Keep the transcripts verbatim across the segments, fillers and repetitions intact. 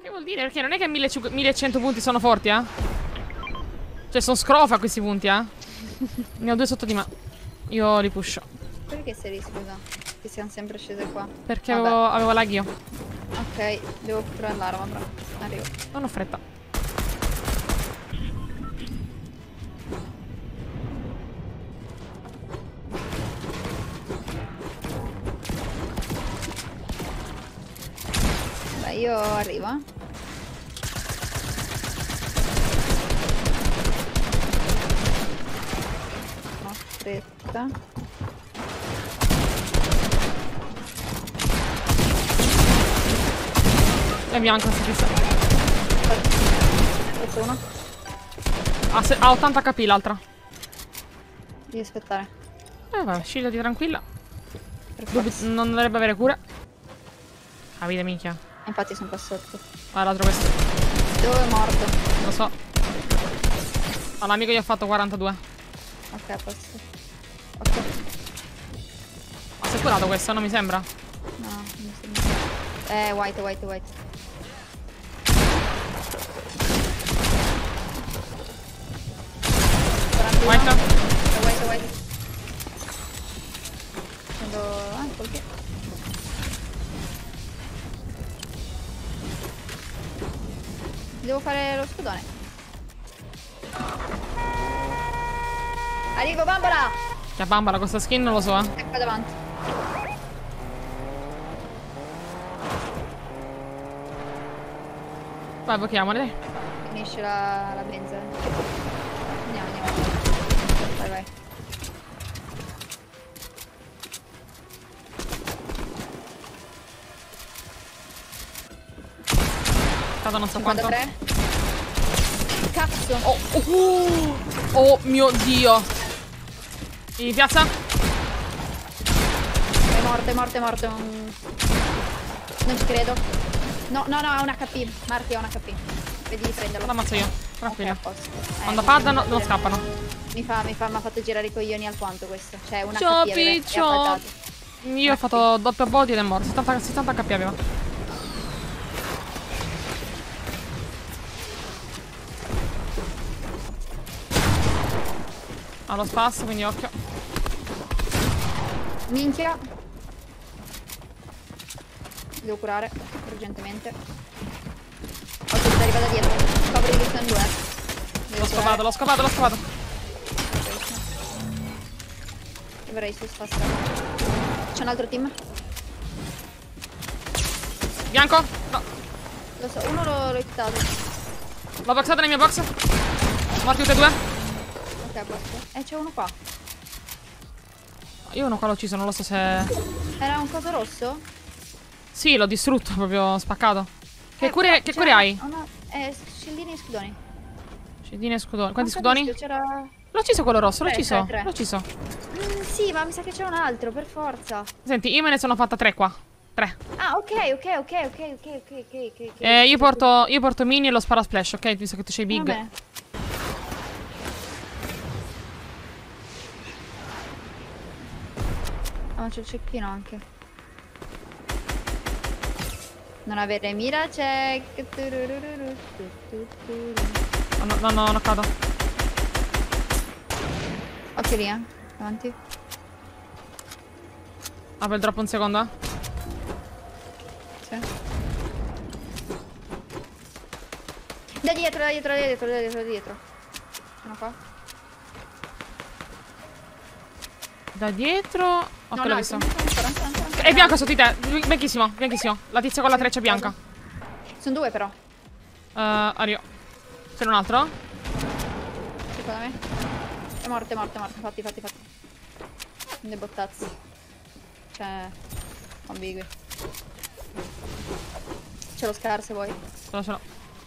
Che vuol dire? Perché non è che millecento punti sono forti, eh? Cioè, sono scrofa questi punti, eh? Ne ho due sotto di me. Io li pusho. Perché sei lì, scusa? Che siamo sempre scese qua. Perché avevo, avevo lag io. Ok, devo trovare l'arma, però. Arrivo. Non ho fretta. Beh, io arrivo, eh. Ho fretta. È bianca, si fissa. Questo uno. Ha, ha ottanta H P l'altra. Devi aspettare. Eh vabbè, scildati tranquilla. Per Dubbi forza. non dovrebbe avere cura. Ah, vedi, minchia. Infatti sono qua sotto. Ah, l'altro questo. Dove è morto? Lo so. All'amico gli ho fatto quarantadue. Ok, a posto. Ok. Ma si è curato questo, non mi sembra? No, non mi sembra. Eh, white, white, white. White. Eh, white, white. Prendo... Ah, perché? Devo fare lo scudone. Arrivo, bambola! Che bambola, questa skin non lo so, eh. È qua davanti. Vai, blocchiamole, dai. Finisce la, la benza. Andiamo, andiamo. Vai, vai. Stato non so quanto. cinquantatré. Cazzo. Oh, oh, oh mio Dio. In piazza? È morto, è morto, è morto. Non, non ci credo. No, no, no, ha un H P. Marti ha un H P. Vedi di prenderlo. L'ammazzo io. Tranquillo. Ok, a posto. Eh, Quando mi paddano fa non vedere. scappano. Mi fa, mi fa, mi ha fatto girare i coglioni alquanto questo. Cioè, un Ciao, H P aveva, e ha piccio. padato. Io ho fatto doppio body ed è morto. settanta, settanta H P aveva. Ha lo spasso, quindi occhio. Minchia. Devo curare urgentemente. Occhio, ti arriva da dietro. Copri che sono due. L'ho scopato, l'ho scopato, l'ho scopato. Dovrei su spazio. C'è un altro team? Bianco? No. Lo so, uno l'ho l'ho hittato. L'ho boxato nel mio box. Morti tutti e due. Ok, a posto. Eh, c'è uno qua. Io uno qua l'ho ucciso, non lo so se... Era un coso rosso? Sì, l'ho distrutto, proprio spaccato. Che Eh, cure, che cure hai? Una... Eh, scildini e scudoni. Scildini e scudoni. Quanti Non scudoni? capisco, c'era... L'ho ucciso quello rosso, l'ho Tre, ucciso. tre, tre. L'ho ucciso. Mm, sì, ma mi sa che c'è un altro, per forza. Senti, io me ne sono fatta tre qua. Tre. Ah, ok, ok, ok, ok, ok, ok, ok, ok. Eh, io porto, io porto mini e lo sparo a splash, ok? Visto che tu sei big. Va bene. Ah, ma c'è il cecchino anche. Non avere mira check. Oh, no, no, no, non cado. Occhio lì, eh. Avanti. Apro il drop un secondo, eh. Sì. Da dietro, da dietro, da dietro, da dietro, da dietro. Sono qua. Da dietro. Ok, No, l'ho no, visto. ancora, ancora, ancora, ancora. È bianco sotto di te. Bianchissimo, bianchissimo. La tizia con la treccia bianca. Sono due però. Uh, Ario. C'è un altro? Secondo me. È morto, è morto, è morto. Fatti, fatti, fatti. Dei bottazzi. Cioè... ambigui. C'è lo scar se vuoi. Ce l'ho, ce l'ho.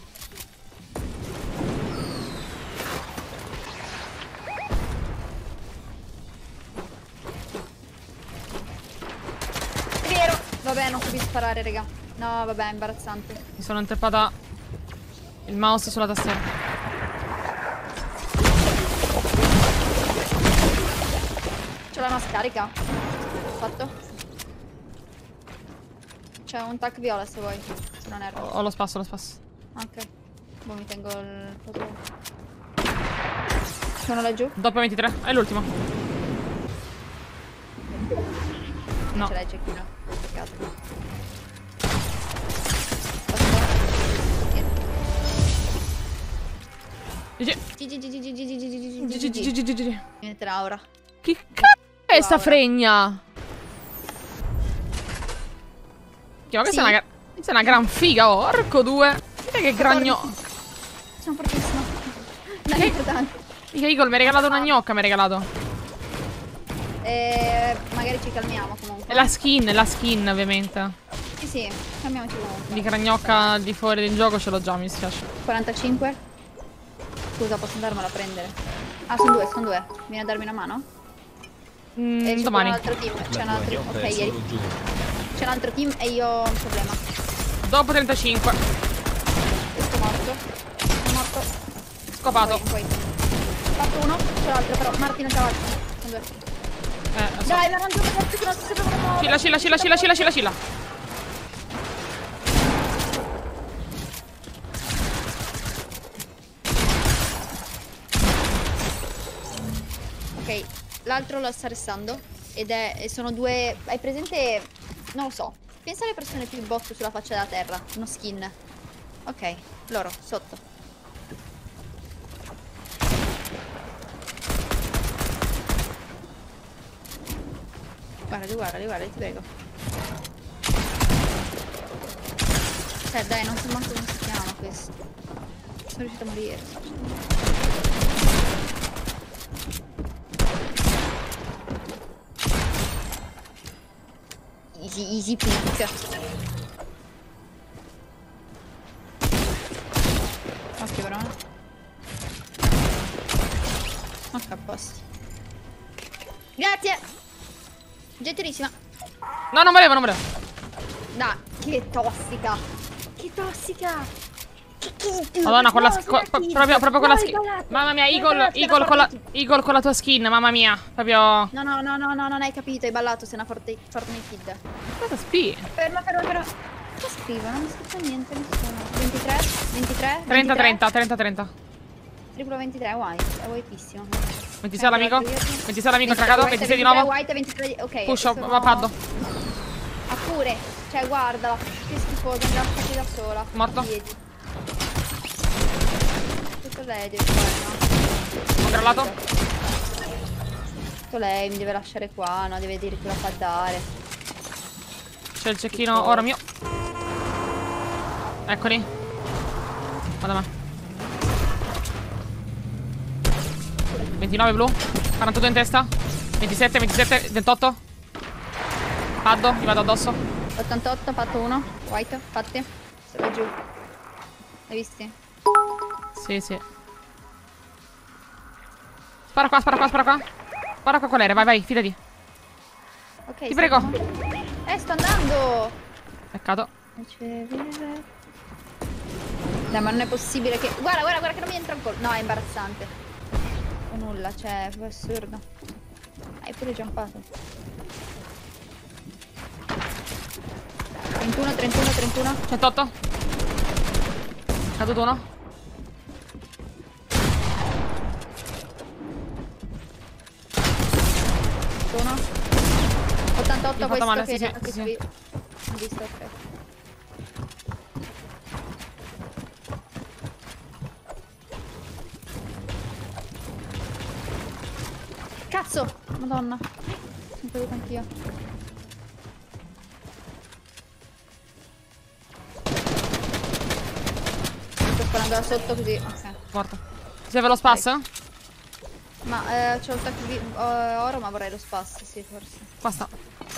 È vero! Vabbè, non capisco sparare, raga. No, vabbè, è imbarazzante. Mi sono intrappata il mouse sulla tastiera. C'ho la una scarica. Fatto. C'è un tac viola se vuoi. Se non Ho, erro. ho lo spasso, ho lo spasso. Ok. Boh, mi tengo il coso. Sono laggiù. Doppio ventitré. È l'ultimo. No. Ce l'hai cecchino. Peccato. G G. G G G G G G G G G G G G G G G G. Mi metterà ora. Che cazzo è sta Laura. fregna? Che ma questa Sì. è una, gra- questa è una gran figa, oh. Orco due. Guarda che gragno. Sono fortissimo. Non è importante. Mica Eagle mi hai regalato una gnocca, mi hai regalato. Eh, magari ci calmiamo comunque. È la skin, la skin ovviamente. Sì, sì, calmiamoci comunque. Di gragnocca al di fuori del gioco ce l'ho già, mi dispiace. quarantacinque. Scusa, posso andarmela a prendere? Ah, sono due, sono due. Vieni a darmi una mano? Mm, Eh, c'è domani. un altro team. C'è un La altro. gnocca Ok, è ieri. solo giù. C'è un altro team e io ho un problema. Dopo trentacinque. Questo è morto. È morto. Scopato. Poi, poi. Fatto uno, c'è l'altro però. Martino c'è l'altro. Sono due. Eh, lo so. Dai, ma non gioco forte che non si sapeva come Scilla, scilla, scilla, scilla, scilla, scilla, scilla. Ok, l'altro lo sta restando. Ed è. E sono due. Hai presente. Non lo so. Pensa alle persone più botto sulla faccia della terra. Uno skin. Ok, loro, sotto. Guardali, guardali, guardali, ti prego. Cioè, dai, non so manco come si chiama questo. Sono riuscita a morire. Easy, easy pick. Ok, però. Ok, a posto. Grazie. Gentilissima. No, non volevo, non volevo. Dai, che tossica. Che tossica. Che kid. Madonna, con la No, sk- co- sono kid. proprio, proprio con la No, skin. ballate. Mamma mia, Hai Eagle, ballato, Eagle, sei con la, una Eagle con la tua skin, mamma mia. Proprio. No, no, no, no, no, non hai capito, hai ballato, sei una forte, Fortnite Kid. Cosa spi? Ferma, ferma, ferma. Cosa scrivo? Non mi scrive niente, nessuno. ventitré, ventitré, trenta trenta, trenta trenta. Triplo ventitré, white, è whiteissimo. ventisei l'amico. ventisei l'amico, ventitré, craccato. white, ventisei di ventitré, nuovo. white, ventitré, di- ok. Push, sono- va paddo. Ah, pure. Cioè, guardala. Che schifosa, mi lasciati da sola. Morto. Piedi. Tutto lei deve fare, no? Ho grallato. Tutto lei mi deve lasciare qua, no? Deve dire che la fa dare. C'è il cecchino oro mio. Eccoli. Vado a me. ventinove blu. quarantadue in testa. ventisette, ventisette, ventotto. Paddo, gli vado addosso. ottantotto, fatto uno. White, fatti. Sono giù. Hai visti? Sì, sì. Spara qua, spara qua, spara qua. Spara qua con l'aereo, vai, vai, fidati. Ok. Ti prego. siamo- Eh, sto andando. Peccato. Dai, ma non è possibile che. Guarda, guarda, guarda che non mi entra ancora. No, è imbarazzante. O nulla, cioè, è assurdo. Hai pure jumpato. trentuno, trentuno, trentuno. centotto. Caduto uno. uno. ottantotto, Mi ha fatto questo male, che sì, sì, che sì, qui- sì. Ho visto, ok. Cazzo! Madonna. Sono caduta anch'io. Sto sparando da sotto così. Ok. Morto. Ti serve lo spasso? Ma eh, c'ho il tacco di eh, oro, ma vorrei lo spasso, sì, forse. Qua sta.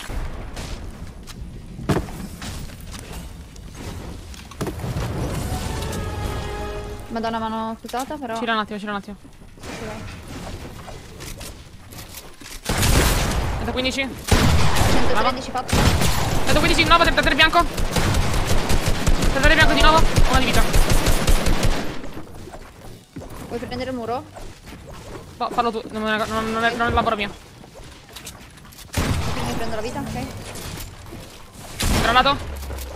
Madonna, mano chiusata, però. Gira un attimo, gira un attimo. Sì, vai. centoquindici. centotredici fatto. centoquindici di nuovo, trentatré bianco. trentatré bianco di nuovo. Una di vita. Vuoi prendere il muro? No, fallo tu. Non è, non, non è, non è il lavoro mio. Quindi prendo la vita, ok. Granato.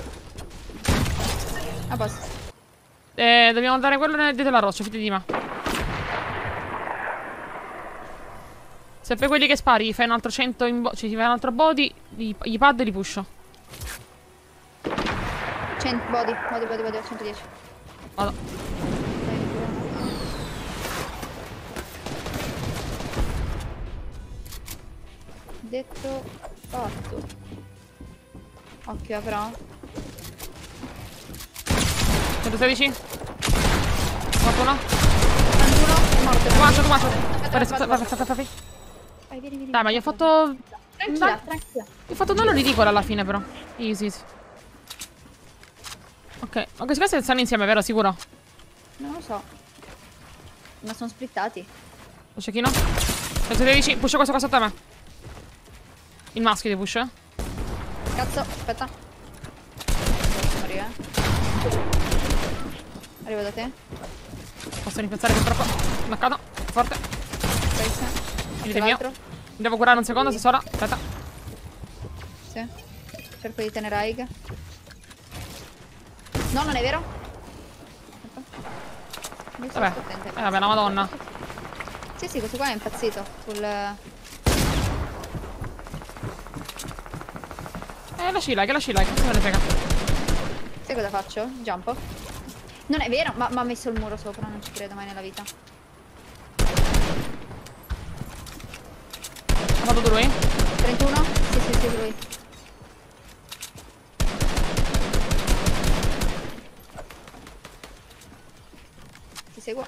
A posto. Eh, dobbiamo andare quello nel- dietro la roccia, fidati di me. Se fai quelli che spari, gli fai un altro cento in bo- cioè ti fai un altro body, gli, gli pad e li pusho. cento body, body, body, body, centodieci. Vado. Detto fatto. Occhio, però. centosedici. Morto uno. trentuno è morto. Tu mancio, tu mancio. Aspetta, Vai, aspetta, vai, aspetta. vai, vai. Vai, vieni, vieni. Dai, ma gli ho fatto... Tranquilla, Dai. tranquilla. Gli ho fatto danno ridicolo alla fine, però. Easy, easy. Ok, ma questi questi stanno insieme, vero? Sicuro? Non lo so. Ma sono splittati. Lo cecchino. centosedici. Pusho questo qua sotto a me. Il maschio di push. Cazzo, aspetta. Arriva. Arrivo da te. Posso rimpiazzare che troppo. Knoccato. Forte. Questo. Venite mio. l'altro. Mi devo curare un secondo, se sola. Aspetta. Sì. Cerco di tenere Aig. No, non è vero. Aspetta. Mi sto Vabbè. attenta. Eh, vabbè, la madonna. Sì, sì, questo qua è impazzito. Sul... Eh, lasci like, lasci like. Cosa me ne frega. Sai cosa faccio? Jump. Non è vero, ma mi ha messo il muro sopra, non ci credo mai nella vita. Ha fatto lui? trentuno? Sì, sì, sì, lui. Ti seguo.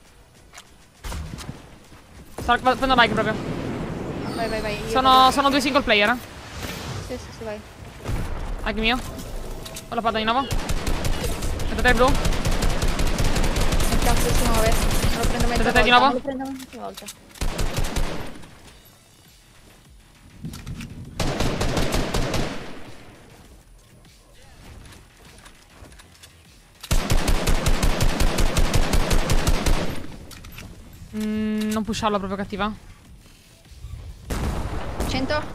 Sta- vado- Prendo like proprio. Vai, vai, vai. Io Sono, vado. sono due single player. Eh. Sì, sì, sì, vai. Like mio. Ho la palla di nuovo. Aspetta il blu. Il cazzo si muove. Non lo prendo mezza Aspetta, volta. di nuovo? Non lo prendo mezza volta. Mm, non pusharla proprio cattiva. cento?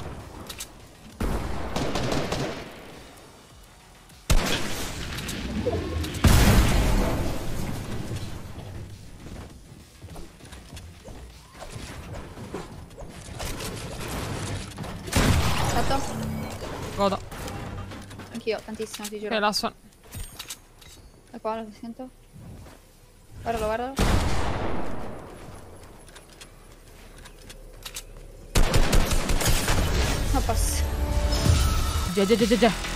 Fatto? Godo. Anch'io, tantissimo, ti Ok, giuro. lasso. Da qua lo sento. Guardalo, guardalo. Non posso. Già, già, già, già.